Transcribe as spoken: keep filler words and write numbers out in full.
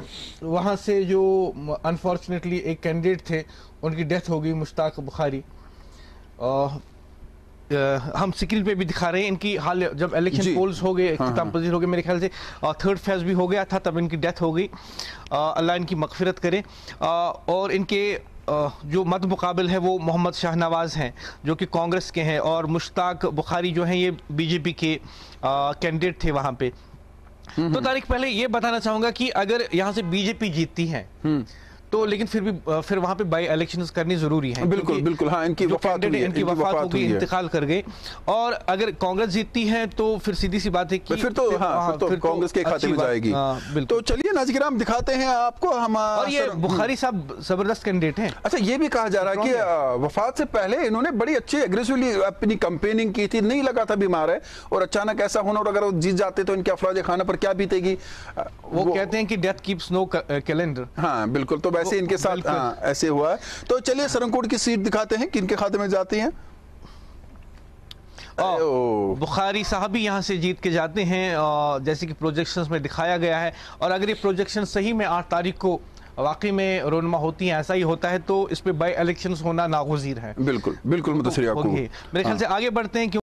हैं वहाँ से जो अनफॉर्चुनेटली एक कैंडिडेट थे, उनकी डेथ हो गई, मुश्ताक बुखारी। हम स्क्रीन पे भी दिखा रहे हैं इनकी हाल, जब इलेक्शन पोल्स हो गए, इख्तिताम पजीर हो गए, मेरे ख्याल से थर्ड फेज भी हो गया था, तब इनकी डेथ हो गई। अल्लाह इनकी मगफिरत करे। और इनके जो मद मुकाबिल है वो मोहम्मद शाहनवाज हैं, जो कि कांग्रेस के हैं, और मुश्ताक बुखारी जो हैं ये बीजेपी के कैंडिडेट थे वहाँ पे। तो तारिक, पहले ये बताना चाहूँगा कि अगर यहाँ से बीजेपी जीतती है तो लेकिन फिर भी फिर वहां पे बाई इलेक्शंस करनी जरूरी है। बिल्कुल बिल्कुल, हाँ, इनकी वफात हुई है, इनकी वफात हो गई, इंतकाल कर गए। और अगर कांग्रेस जीतती है तो फिर सीधी सी बात है कि फिर तो हाँ, फिर तो फिर कांग्रेस के खाते में जाएगी। तो चलिए नाज़रीन, दिखाते हैं आपको हम। और ये बुखारी साहब जबरदस्त कैंडिडेट हैं। अच्छा, ये भी कहा जा रहा है कि वफात से पहले इन्होंने बड़ी अच्छी एग्रेसिवली अपनी कैंपेनिंग की थी, नहीं लगा था बीमार है, और अचानक ऐसा होना, और अगर वो जीत जाते तो इनके अफराज खाना पर क्या बीतेगी। वो कहते हैं कि डेथ कीप्स नो कैलेंडर। हाँ बिल्कुल, तो वैसे इनके साथ ऐसे हुआ है। तो चलिए सरंकोट की सीट दिखाते हैं, किनके खाते में जाती हैं। बुखारी साहब भी यहाँ से जीत के जाते हैं, जैसे कि प्रोजेक्शंस में दिखाया गया है। और अगर ये प्रोजेक्शन सही में आठ तारीख को वाकई में रोनमा होती हैं, ऐसा ही होता है, तो इस पे बाई इलेक्शंस होना नागुज़ीर है। बिल्कुल बिल्कुल, मुदस्सिर याकूब। मेरे ख्याल से आगे बढ़ते हैं।